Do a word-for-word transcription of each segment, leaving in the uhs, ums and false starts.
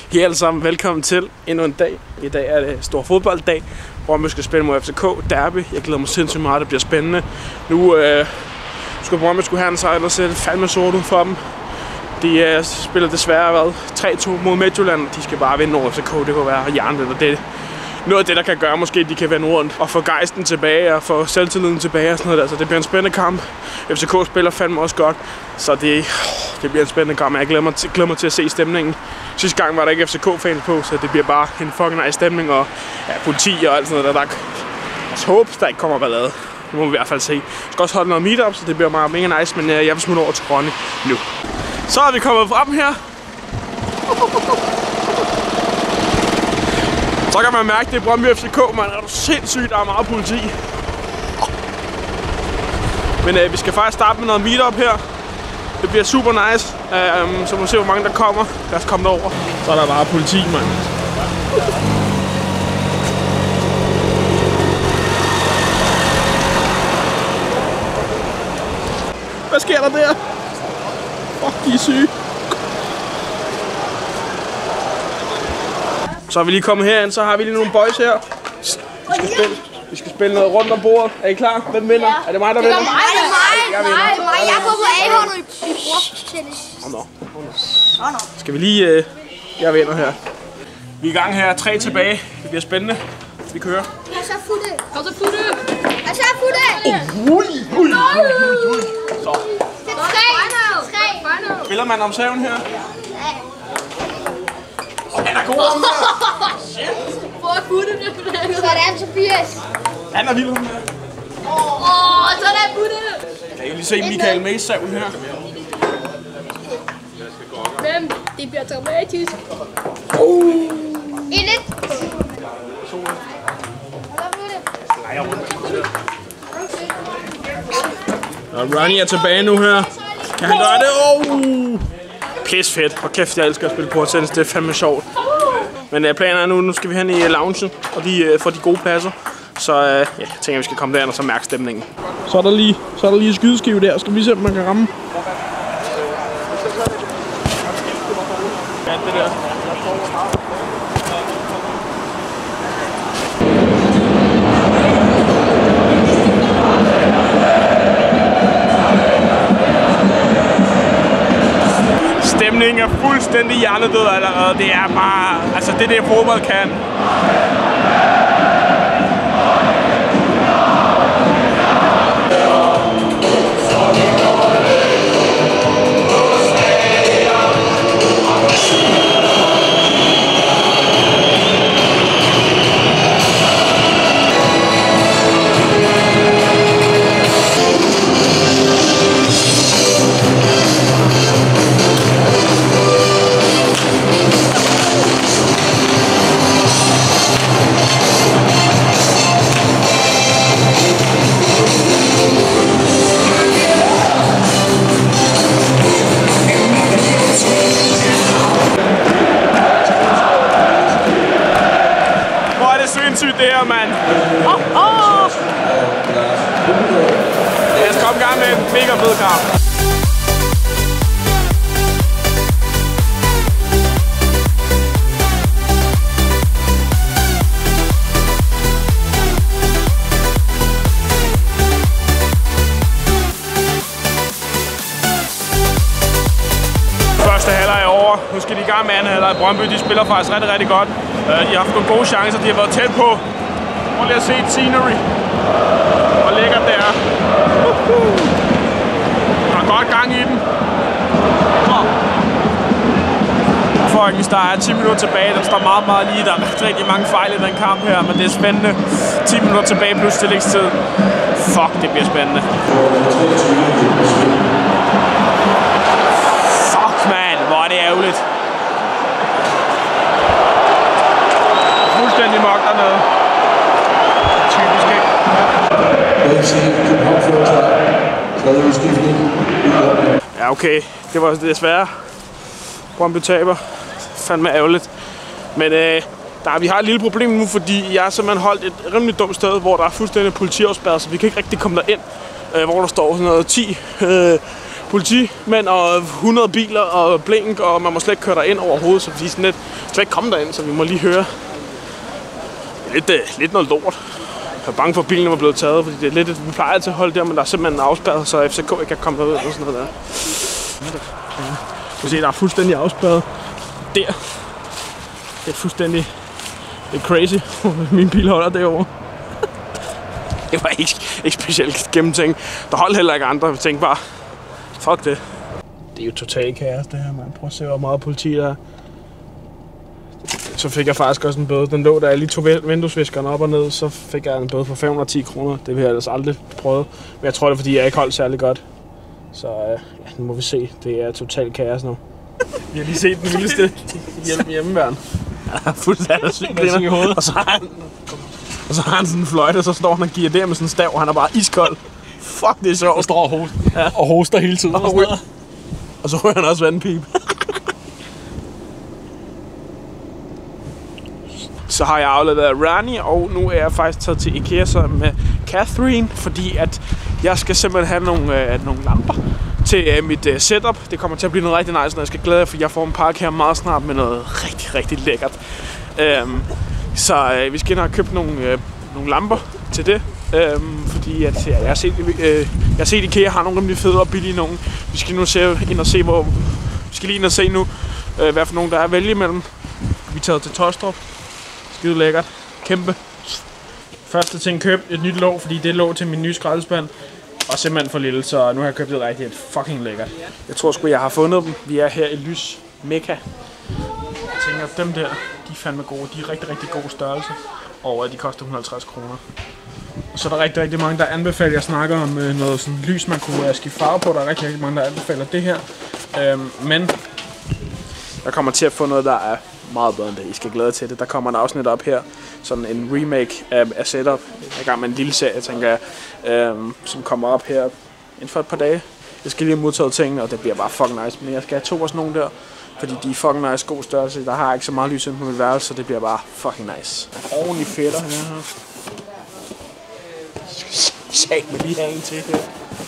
I alle sammen velkommen til endnu en dag. I dag er det stor fodbolddag, hvor vi skal spille mod F C K Derby. Jeg glæder mig sindssygt meget, det bliver spændende. Nu øh, skal Brøndby skulle have en sejr, og sætte fandme sort ud for dem. De øh, spiller desværre hvad, tre to mod Midtjylland. De skal bare vinde over F C K, det kunne være hjernevæld, og det er noget af det, der kan gøre, måske de kan vende rundt og få gejsten tilbage og få selvtilliden tilbage og sådan noget der. Så det bliver en spændende kamp. F C K spiller fandme også godt, så det, det bliver en spændende kamp. Jeg glæder mig, til, glæder mig til at se stemningen. Sidste gang var der ikke F C K-fans på, så det bliver bare en fucking nice stemning og ja, politi og alt sådan noget der. der jeg håber, der ikke kommer ballade. Det må vi i hvert fald se. Jeg skal også holde noget meetup, så det bliver meget mega nice, men jeg vil smutte over til Ronny nu. Så er vi kommet frem her. Så kan man mærke, det er Brøndby F C K, man. Er du sindssygt, der er meget politi. Men øh, vi skal faktisk starte med noget meetup her. Det bliver super nice. Um, så må vi se, hvor mange der kommer. Lad os komme derover. Så er der bare politi, mand. Hvad sker der der? Fuck, de er syge. Så er vi lige kommet herind, så har vi lige nogle boys her. Vi skal spille, vi skal spille noget rundt om bordet. Er I klar? Hvem vinder? Ja. Er det mig, der vinder? Det er mig, det er mig. Jeg vinder. Nej, mig. Jeg går på A-holdet i brugtennis. Åh, nå. Åh, nå. Skal vi lige... Uh... Jeg vinder her. Vi er i gang her. Tre tilbage. Det bliver spændende. Vi kører. Jeg så futte. Kom så futte. Jeg så futte. Oh, ui, ui, ui, ui. Så. Det er tre. Tre. Spiller man om saven her? Han er god om her. Hvor er futte det? Sådan, Tobias. Han er vild om her. Åh, så er der futte. Jeg kan lige se Michael Mays-saven her. Hvem? Det bliver dramatisk. Uh. Et et. Og Ronny er tilbage nu her. Kan han gøre det? Oh. Pis fedt. Og kæft, jeg elsker at spille bordtennis. Det er fandme sjovt. Men uh, planen er nu, nu skal vi hen i loungen, og de uh, får de gode pladser. Så uh, ja, jeg tænker, vi skal komme derind og så mærke stemningen. Så er der lige, så er der lige skydeskive der. Skal vi se, om man kan ramme? Ja, det der. Stemningen er fuldstændig hjernedød allerede. Det er bare, altså det er det fodbold kan. Sindssygt det her, mand. Oh, oh. Lad os komme i gang med en mega fed kamp. Første halvleg er over. Nu skal de i gang med anden halvleg. Brøndby, de spiller faktisk rigtig, rigtig godt. De har haft nogle gode chancer, de har været tæt på. Prøv lige at se et scenery. Hvor lækkert det er. Der er godt gang i den. Folkens, der er ti minutter tilbage. Der står meget, meget lige. Der er rigtig, rigtig mange fejl i den kamp her, men det er spændende. ti minutter tilbage plus stillingstid. Fuck, det bliver spændende. Fuck, man. Hvor er det ærgerligt. Fuldstændig mok dernede. Typisk ikke. Ja, okay. Det var desværre. Brøndby taber. Fandme ærgerligt. Men øh, der, vi har et lille problem nu, fordi jeg har simpelthen holdt et rimelig dumt sted, hvor der er fuldstændig politiafspærret, så vi kan ikke rigtig komme derind. Øh, hvor der står sådan noget ti øh, politimænd og hundrede biler og blink, og man må slet ikke køre derind overhovedet, så vi sådan lidt slet ikke komme derind, så vi må lige høre. Lidt, uh, lidt noget lort. Jeg er bange for, at bilen var blevet taget, fordi det er lidt et, vi plejer til at holde der, men der er simpelthen afspærret, så F C K ikke kan komme derud og sådan noget der. Du kan se, der er fuldstændig afspærret der. Det er fuldstændig det er crazy. Min bil holder derovre. Det var ikke, ikke specielt gennemtænkt. Der holdt heller ikke andre. Vi tænkte bare, fuck det. Det er jo totalt kaos det her, man. Prøv at se, hvor meget politi der er. Så fik jeg faktisk også en bøde. Den lå der, jeg lige tog vinduesviskeren op og ned, så fik jeg en bøde på fem hundrede og ti kroner. Det vil jeg ellers aldrig prøve. Men jeg tror det er, fordi jeg ikke holdt særlig godt. Så øh, ja, nu må vi se. Det er totalt kaos nu. Vi har lige set den vildeste hjælp hjemmeværn. Ja, fuldstændig sygt i hovedet. Og så har han, og så har han sådan en fløjte, og så står han og giver der med sådan en stav, og han er bare iskold. Fuck, det er sjovt. Og står og hoster, ja. og hoster hele tiden. Og, og, ryger, og så ryger han også vandpipe. Så har jeg afleveret Rani, og nu er jeg faktisk taget til IKEA sammen med Catherine, fordi at jeg skal simpelthen have nogle, øh, nogle lamper til øh, mit øh, setup. Det kommer til at blive noget rigtig nice, når jeg skal glæde jer, for jeg får en pakke her meget snart med noget rigtig, rigtig lækkert. Øhm, så øh, vi skal ind og have købt nogle, øh, nogle lamper til det, øhm, fordi at, ja, jeg, har set, øh, jeg har set IKEA har nogle rimelig fede og billige nogle. Vi skal nu se, ind og se, hvor vi skal lige ind og se nu, øh, hvad for nogle der er at vælge imellem. Vi er taget til Taastrup. Skide lækkert. Kæmpe. Første ting køb et nyt låg, fordi det lå til min nye skraldespand. Og simpelthen for lille, så nu har jeg købt det rigtigt fucking lækkert. Jeg tror sgu, jeg har fundet dem. Vi er her i Lys Mekka. Jeg tænker, at dem der, de er fandme gode. De er rigtig, rigtig god størrelse. Og de koster et hundrede og halvtreds kroner. Og så er der rigtig, rigtig mange, der anbefaler, jeg snakker om noget sådan lys, man kunne skifte farve på. Der er rigtig, rigtig mange, der anbefaler det her. Øhm, men jeg kommer til at få noget, der er meget bedre end det. I skal glæde til det. Der kommer en afsnit op her. Sådan en remake af, af setup. Jeg er i gang med en lille serie, tænker jeg, øhm, som kommer op her inden for et par dage. Jeg skal lige have modtaget tingene, og det bliver bare fucking nice. Men jeg skal have to af sådan nogle der, fordi de er fucking nice, god størrelse. Der har ikke så meget lys inde på mit værelse, så det bliver bare fucking nice. Ordentlig fedter her. Sag med lige have en til her.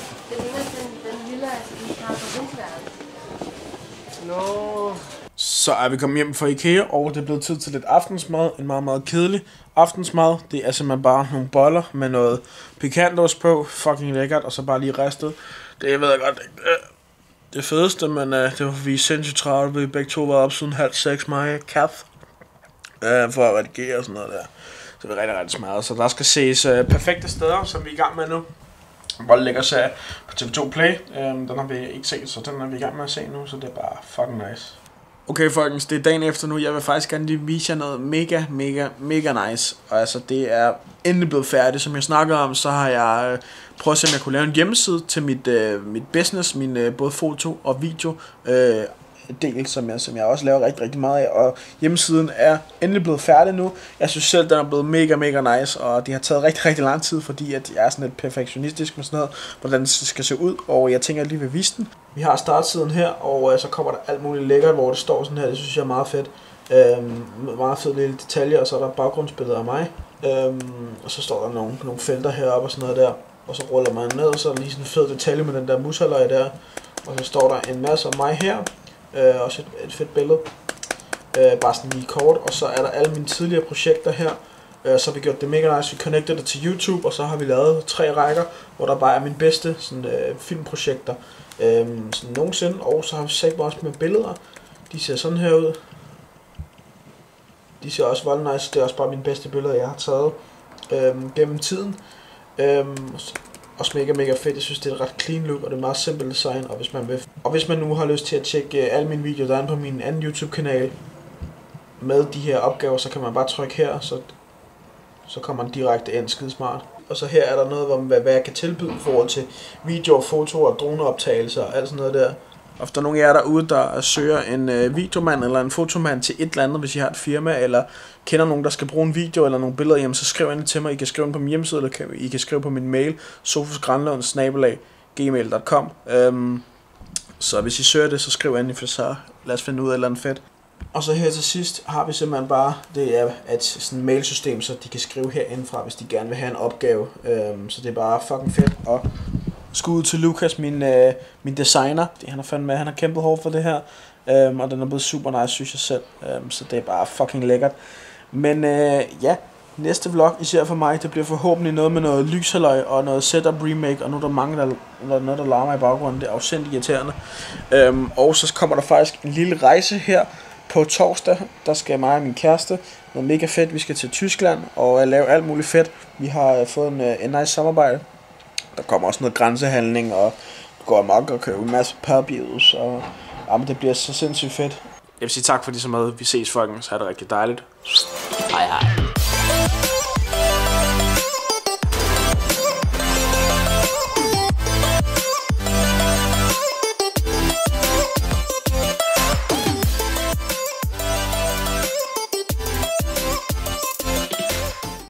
No. Så er vi kommet hjem fra IKEA, og det er blevet tid til lidt aftensmad. En meget, meget kedelig aftensmad. Det er simpelthen bare nogle boller med noget pikantost på. Fucking lækkert, og så bare lige ristet. Det ved jeg godt ikke det fedeste, men uh, det var fordi vi er sindssygt travlt. Vi begge to var op siden halv seks, mig og Kath, uh, for at redigere og sådan noget der. Så det er rigtig, rigtig smadret. Så der skal ses uh, perfekte steder, som vi er i gang med nu. Bolle lægger sig på T V to Play. Uh, den har vi ikke set, så den er vi i gang med at se nu, så det er bare fucking nice. Okay folkens, det er dagen efter nu. Jeg vil faktisk gerne lige vise jer noget mega, mega, mega nice. Og altså det er endelig blevet færdigt. Som jeg snakkede om, så har jeg øh, prøvet at se, om jeg kunne lave en hjemmeside til mit, øh, mit business. Min øh, både foto og video øh, del, som jeg, som jeg også laver rigtig, rigtig meget af. Og hjemmesiden er endelig blevet færdig nu. Jeg synes selv, den er blevet mega, mega nice. Og det har taget rigtig, rigtig lang tid, fordi at jeg er sådan lidt perfektionistisk med sådan noget, hvordan det skal se ud. Og jeg tænker, at jeg lige vil vise den. Vi har startsiden her, og øh, så kommer der alt muligt lækkert, hvor det står sådan her. Det synes jeg er meget fedt. Øhm, meget fed lille detaljer, og så er der baggrundsbilleder af mig. Øhm, og så står der nogle, nogle felter heroppe og sådan noget der. Og så ruller man ned, og så er der lige sådan en fed detalje med den der mushalløj der. Og så står der en masse af mig her. Øh, også et, et fedt billede. Øh, bare sådan lige kort. Og så er der alle mine tidligere projekter her. Øh, så har vi gjort det mega nice. Vi connecter det til YouTube, og så har vi lavet tre rækker, hvor der bare er mine bedste sådan, øh, filmprojekter. Øhm, sådan nogensinde, og så har vi sagt også med billeder. De ser sådan her ud. De ser også vold nice. Det er også bare mine bedste billeder, jeg har taget øhm, gennem tiden. Øhm, også mega mega fedt. Jeg synes det er et ret clean look, og det er meget simpelt design. Og hvis man vil, og hvis man nu har lyst til at tjekke uh, alle mine videoer, der er på min anden YouTube kanal med de her opgaver, så kan man bare trykke her, så så kommer man direkte ind. Skide smart. Og så her er der noget om, hvad, hvad jeg kan tilbyde i forhold til videoer, fotoer, droneoptagelser og alt sådan noget der. Og hvis der er nogen af jer derude, der søger en øh, videomand eller en fotomand til et eller andet, hvis I har et firma, eller kender nogen, der skal bruge en video eller nogle billeder, jamen, så skriv ind til mig. I kan skrive ind på min hjemmeside, eller kan, I kan skrive på min mail, sofusgranlund snabel-a gmail punktum com. Øhm, så hvis I søger det, så skriv ind, for så lad os finde ud af et eller andet fedt. Og så her til sidst har vi simpelthen bare, det er et sådan mailsystem, så de kan skrive herindefra, hvis de gerne vil have en opgave. Øhm, så det er bare fucking fedt. Og Skud til Lukas, min, øh, min designer. Det, han har fandme, han har kæmpet hårdt for det her. Øhm, og den er blevet super nice, synes jeg selv. Øhm, så det er bare fucking lækkert. Men øh, ja, næste vlog, især for mig, det bliver forhåbentlig noget med noget lyshaløj og noget setup remake. Og nu er der mange, der, der er noget, der larmer i baggrunden. Det er afsindigt irriterende. Øhm, og så kommer der faktisk en lille rejse her på torsdag. Der skal mig og min kæreste noget mega fedt. Vi skal til Tyskland og lave alt muligt fedt. Vi har fået en, en nice samarbejde. Der kommer også noget grænsehandling, og går amok og køber en masse pubs, og jamen, det bliver så sindssygt fedt. Jeg vil sige tak fordi så meget. Vi ses, folkens. Ha' det rigtig dejligt. Hej hej.